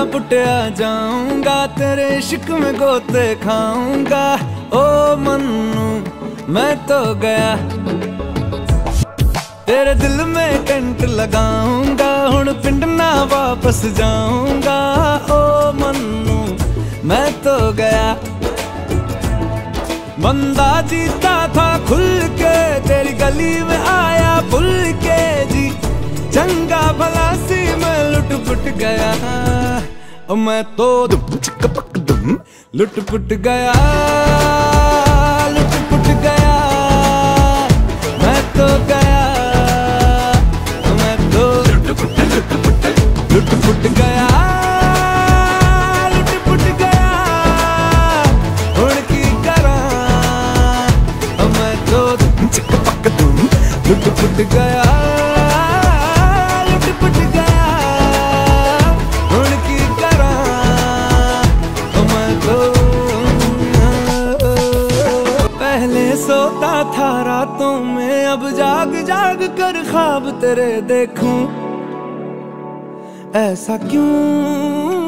पुटिया जाऊंगा, तेरे इश्क में गोते खाऊंगा। ओ मन्नू मैं तो गया, तेरे दिल में टेंट लगाऊंगा, हुण पिंड ना वापस जाऊंगा। ओ मन्नू मैं तो गया, बंदा जीता था खुल के, तेरी गली में आया भूल के जी। चंगा भला सी मैं लुट पुट गया, मैं तो दुम चिक पक दुम लुट पुट गया, लुट पुट गया। मैं तो गया, मैं तो लुट पुट गया, लुट पुट गया। हुण की करा, मैं तो दुम चिक पक दुम लुट पुट गया, लुट पुट गया। हुण की करा, मैं तो पहले सोता था रातों में, अब जाग जाग कर ख्वाब तेरे देखूं। ऐसा क्यों